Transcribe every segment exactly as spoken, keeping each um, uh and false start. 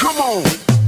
Come on.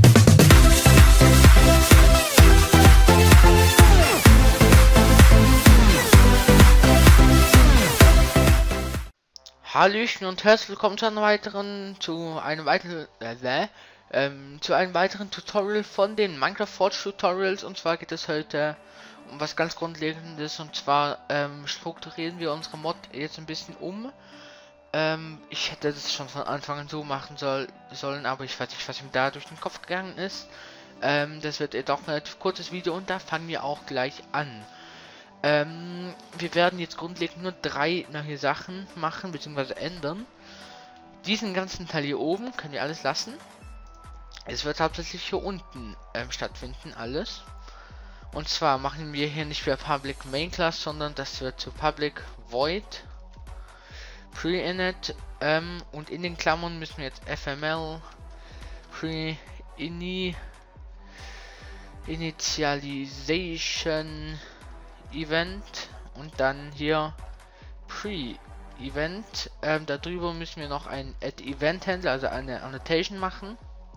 Hallöchen und herzlich willkommen zu einem weiteren, zu einem weiteren, äh, ähm, zu einem weiteren Tutorial von den Minecraft Forge Tutorials. Und zwar geht es heute um was ganz Grundlegendes, und zwar ähm, strukturieren wir unsere Mod jetzt ein bisschen um. Ähm, ich hätte das schon von Anfang an so machen soll, sollen, aber ich weiß nicht, was ihm da durch den Kopf gegangen ist. Ähm, das wird doch ein relativ kurzes Video und da fangen wir auch gleich an. Ähm, wir werden jetzt grundlegend nur drei neue Sachen machen bzw. ändern. Diesen ganzen Teil hier oben können wir alles lassen. Es wird hauptsächlich hier unten ähm, stattfinden, alles. Und zwar machen wir hier nicht mehr Public Main Class, sondern das wird zu Public Void Pre-Init, ähm, und in den Klammern müssen wir jetzt F M L Pre-Ini Initialization Event und dann hier Pre-Event. Ähm, darüber müssen wir noch ein Add Event Handler, also eine Annotation machen.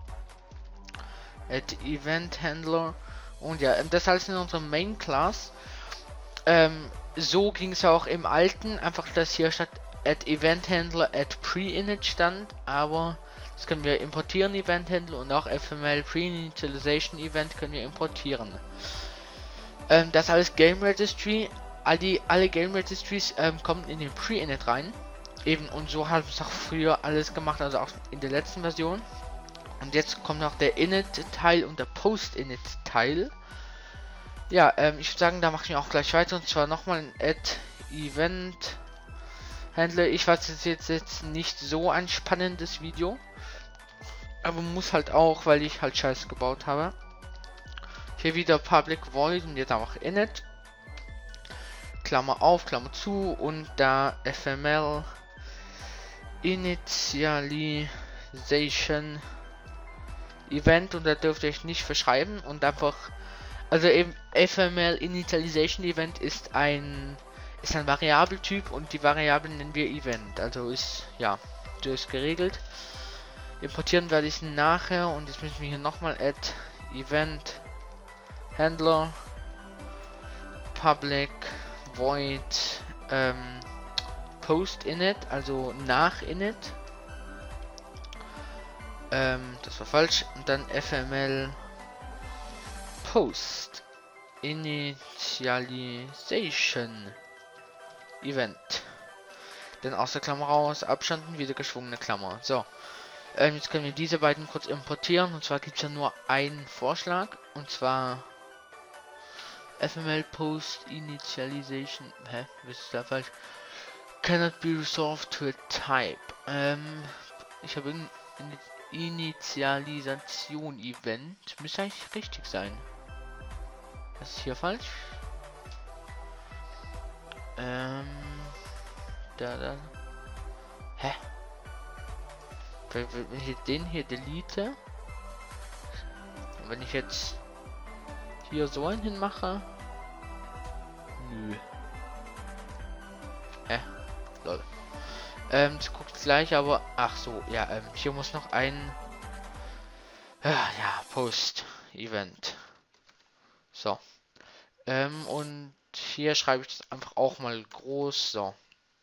Add Event Handler. Und ja, das heißt in unserem Main Class. Ähm, so ging es auch im alten, einfach dass hier statt Add Event Handler Add Pre-Init stand, aber das können wir importieren, Event Handler, und auch F M L Pre-Initialization Event können wir importieren. Ähm, das alles Game Registry, all die alle Game Registries ähm, kommen in den Pre-Init rein. Eben, und so haben wir es auch früher alles gemacht, also auch in der letzten Version. Und jetzt kommt noch der Init-Teil und der Post-Init-Teil. Ja, ähm, ich würde sagen, da machen wir auch gleich weiter, und zwar nochmal ein Add-Event Handler. Ich weiß, es ist jetzt, jetzt nicht so ein spannendes Video, aber muss halt auch, weil ich halt Scheiß gebaut habe. Hier wieder Public Void und jetzt auch Init. Klammer auf, Klammer zu, und da F M L Initialization Event, und da dürft ihr euch nicht verschreiben und einfach, also eben F M L Initialization Event ist ein ist ein Variabeltyp und die Variablen nennen wir Event, also ist ja das ist geregelt. Importieren werde ich nachher, und jetzt müssen wir hier nochmal Add Event Handler Public Void ähm, Post Init, also nach Init. Ähm, das war falsch. Und dann F M L Post Initialization Event. Dann aus der Klammer raus, Abstand und wieder geschwungene Klammer. So. Ähm, jetzt können wir diese beiden kurz importieren. Und zwar gibt es ja nur einen Vorschlag. Und zwar F M L Post Initialization. Hä? Was ist da falsch? Cannot be resolved to a type. Ähm, ich habe ein Initialisation Event. Müsste eigentlich richtig sein. Was ist hier falsch? Ähm, da, da. Hä? Wenn ich jetzt den hier delete, und wenn ich jetzt hier so einen hin mache, nö. Hä? Lol. Ähm, das guckt gleich, aber ach so, ja, ähm, hier muss noch ein äh, ja, Post Event. So. Ähm, und hier schreibe ich das einfach auch mal groß, so.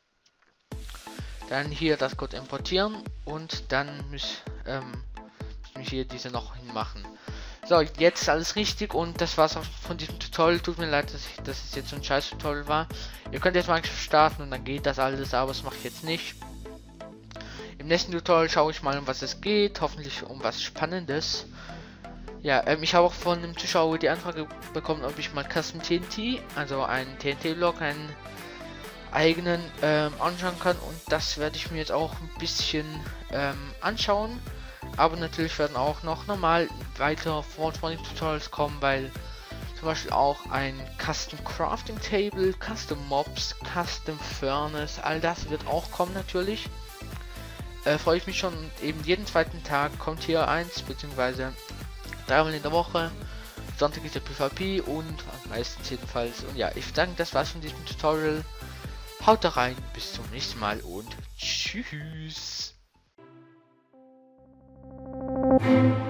Dann hier das Code importieren, und dann müssen ähm, wir hier diese noch hinmachen. So, jetzt alles richtig, und das war's auch von diesem Tutorial. Tut mir leid, dass, ich, dass es jetzt so ein scheiß Tutorial war. Ihr könnt jetzt mal starten und dann geht das alles, aber das mache ich jetzt nicht. Im nächsten Tutorial schaue ich mal, um was es geht, hoffentlich um was Spannendes. Ja, ähm, ich habe auch von einem Zuschauer die Anfrage bekommen, ob ich mal Custom T N T, also einen T N T-Block, einen eigenen ähm, anschauen kann, und das werde ich mir jetzt auch ein bisschen ähm, anschauen. Aber natürlich werden auch noch normal weitere Forge Modding Tutorials kommen, weil zum Beispiel auch ein Custom Crafting Table, Custom Mobs, Custom Furnace, all das wird auch kommen natürlich. Äh, freue ich mich schon, und eben jeden zweiten Tag kommt hier eins, beziehungsweise dreimal in der Woche. Sonntag ist der PvP und meistens jedenfalls. Und ja, ich würde sagen, das war's von diesem Tutorial. Haut da rein, bis zum nächsten Mal und tschüss. Thank you.